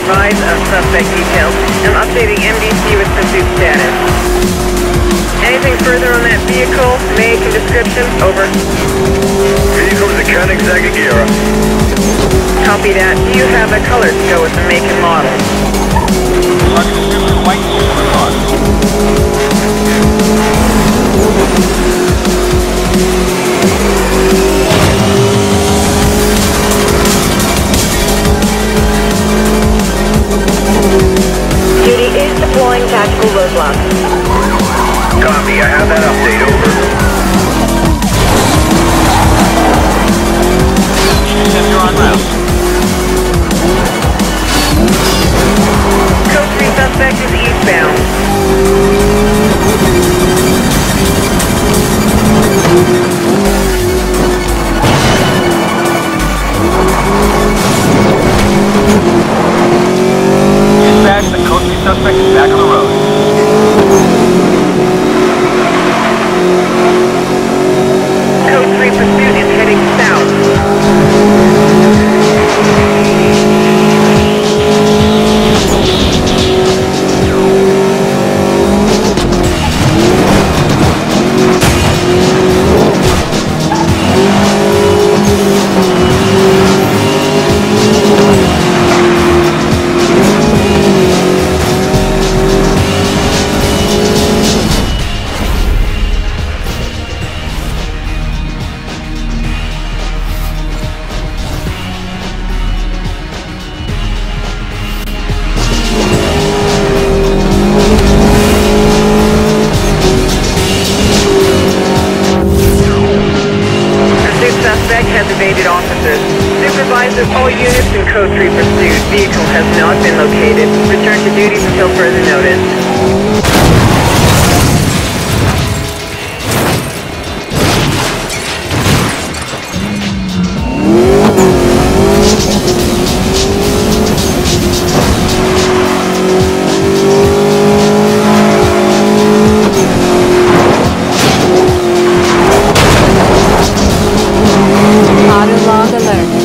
advise of suspect details. I'm updating MDC with pursuit status. Anything further on that vehicle? Make and description? Over. Vehicle is a Koenigsegg Agera. Copy that. Do you have a color to go with the make and model? White supercar. Duty is deploying tactical roadblock. Copy, I have that update, over. You're en route. Code 3 suspect is eastbound. Dispatch, the Code 3 suspect is back on the road. Code 3 pursuit is heading south. All units in Code 3 pursuit. Vehicle has not been located. Return to duties until further notice. Auto log alert.